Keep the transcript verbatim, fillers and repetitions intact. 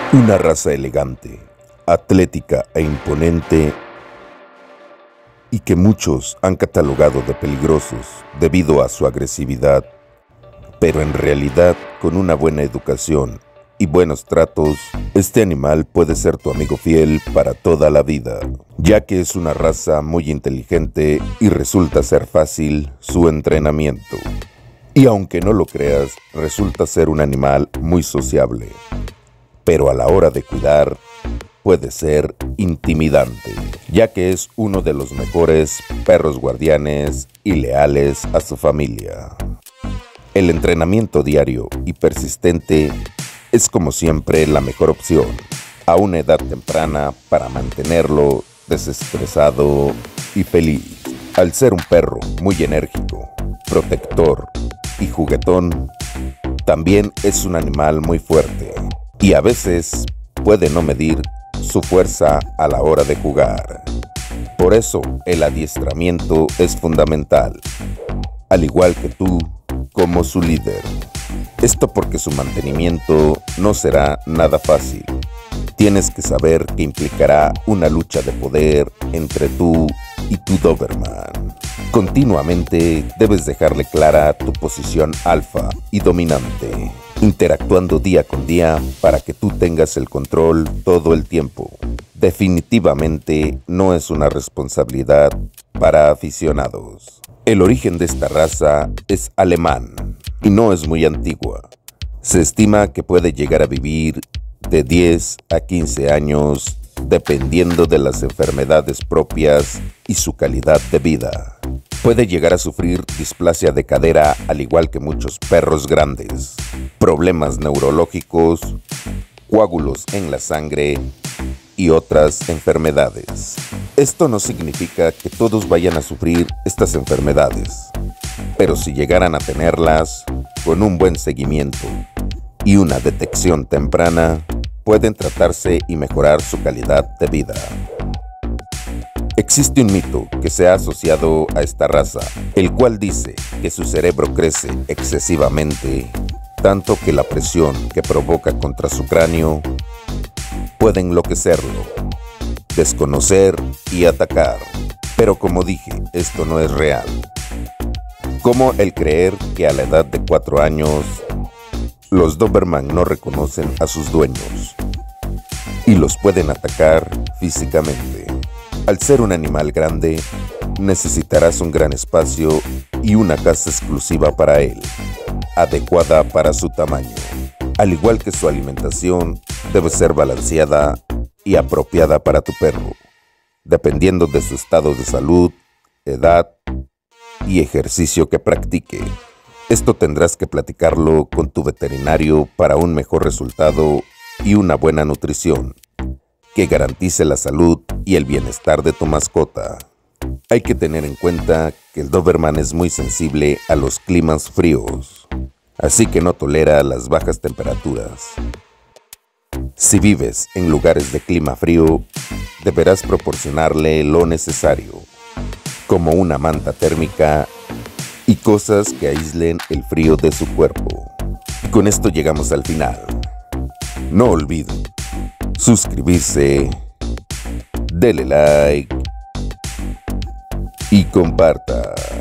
Una raza elegante, atlética e imponente y que muchos han catalogado de peligrosos debido a su agresividad, pero en realidad con una buena educación y buenos tratos, este animal puede ser tu amigo fiel para toda la vida, ya que es una raza muy inteligente y resulta ser fácil su entrenamiento. Y aunque no lo creas, resulta ser un animal muy sociable, pero a la hora de cuidar puede ser intimidante, ya que es uno de los mejores perros guardianes y leales a su familia. El entrenamiento diario y persistente es como siempre la mejor opción a una edad temprana para mantenerlo desestresado y feliz. Al ser un perro muy enérgico, protector y juguetón, también es un animal muy fuerte y a veces puede no medir su fuerza a la hora de jugar. Por eso el adiestramiento es fundamental, al igual que tú como su líder. Esto porque su mantenimiento no será nada fácil. Tienes que saber que implicará una lucha de poder entre tú y tu Doberman. Continuamente debes dejarle clara tu posición alfa y dominante, interactuando día con día para que tú tengas el control todo el tiempo. Definitivamente no es una responsabilidad para aficionados. El origen de esta raza es alemán y no es muy antigua. Se estima que puede llegar a vivir de diez a quince años dependiendo de las enfermedades propias y su calidad de vida. Puede llegar a sufrir displasia de cadera al igual que muchos perros grandes, problemas neurológicos, coágulos en la sangre y otras enfermedades. Esto no significa que todos vayan a sufrir estas enfermedades, pero si llegaran a tenerlas, con un buen seguimiento y una detección temprana, pueden tratarse y mejorar su calidad de vida. Existe un mito que se ha asociado a esta raza, el cual dice que su cerebro crece excesivamente, tanto que la presión que provoca contra su cráneo puede enloquecerlo, desconocer y atacar. Pero como dije, esto no es real. Como el creer que a la edad de cuatro años, los Doberman no reconocen a sus dueños y los pueden atacar físicamente. Al ser un animal grande, necesitarás un gran espacio y una casa exclusiva para él, adecuada para su tamaño. Al igual que su alimentación, debe ser balanceada y apropiada para tu perro, dependiendo de su estado de salud, edad y ejercicio que practique. Esto tendrás que platicarlo con tu veterinario para un mejor resultado y una buena nutrición que garantice la salud y el bienestar de tu mascota. Hay que tener en cuenta que el Doberman es muy sensible a los climas fríos, así que no tolera las bajas temperaturas. Si vives en lugares de clima frío, deberás proporcionarle lo necesario, como una manta térmica y cosas que aíslen el frío de su cuerpo. Y con esto llegamos al final. No olviden suscribirse, dele like y comparta.